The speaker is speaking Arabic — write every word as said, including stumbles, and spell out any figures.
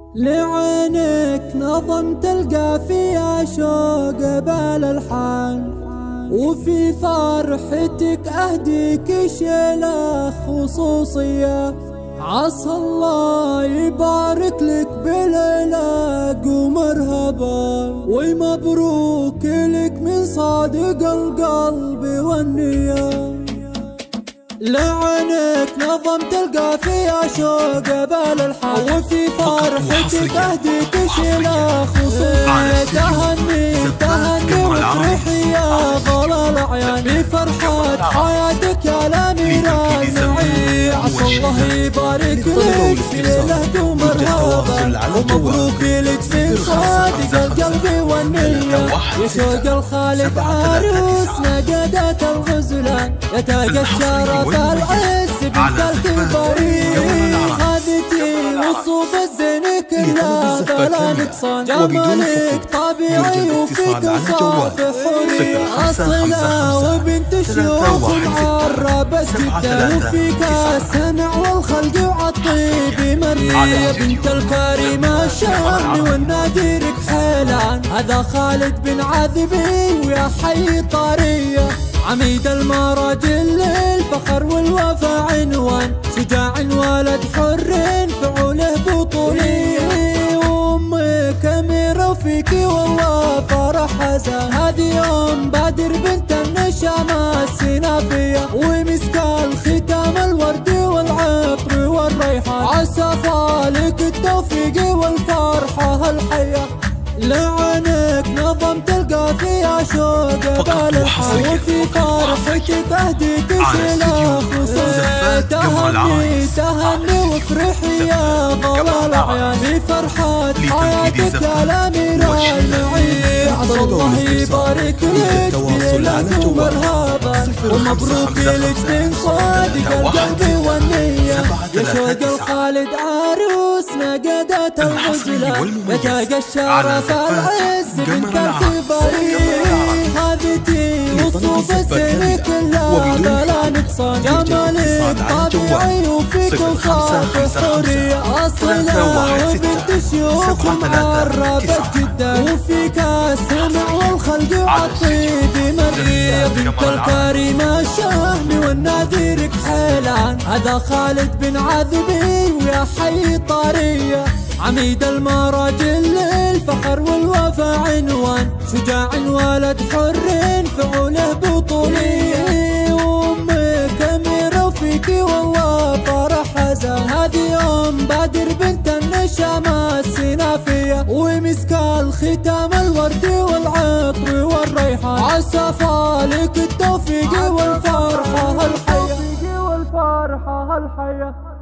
لعينك نظمت القافية شوق بالالحان، وفي فرحتك أهديك شيلة خصوصية. عسى الله يبارك لك بليلة ومرحبا ومبروك لك من صادق القلب والنية. لعينك نظمت القافية شوق بالالحان، وفي فرحتك أهديك شيلة خصوصية. تهني تهني وافرحي يا غلا الأعيان بفرحة حياتك يا الأميرة المعي. عسى الله يبارك لك في ليلة ومرحبا ومبروك لك من صادق القلب والنية. يا شوق الخالد عروسنا قادت الغزلان، يتاقى الشرف العز بنت الكبارين. خذتي وصوف الزين كلها بلا نقصان، جمالك طبيعي وفيك صافي حورية. أصلة وبنت شيوخ معربة جدا، وفيك السمع والخلق وعالطيب مرية. بنت الكريمة الشام والنادرك حيلان، هذا خالد بن عذبي ويا حي طرية. عميد المراجل للفخر والوفا عنوان، شجاع ولد حر فعوله بطولي. وامك اميرة وفيكي والله فرح حزان، هذه يوم بادر بنت النشامة السنافية، ومسك الختام الورد والعطر والريحان. عسى فالك التوفيق والفرحة الحية. لعينك نظمت القافية شوق بالالحان، وفي فرحتك أهديك شيلة خصوصية. تهني تهني وافرحي يا غلا الأعيان بفرحة حياتك يا الأميرة المعي. عسى الله يبارك لك في ليلة ومرحبا ومبروك لك من صادق القلب والنية. يا شوق الخالد عروسنا قادت الغزلان، يتاقى الشرف العز بنت الكبارين. خذتي وصوف الزين كلها بلا نقصان، جمالك طبيعي وفيك صافي حورية. أصلة وبنت شيوخ معربة جدا، وفيك السمع والخلق وعالطيب مرية. بنت الكريمة الشامي والنادرك حيلان، هذا خالد بن عذبي ويا حي طرية. عميد المراجل للفخر والوفا عنوان، شجاع ولد حر فعوله بطولي. وامك اميرة وفيكي والله فرح حزان، هذه يوم بادر بنت النشامة السنافية، ومسك الختام الورد والعطر والريحان. عسى فالك التوفيق والفرحة الحية.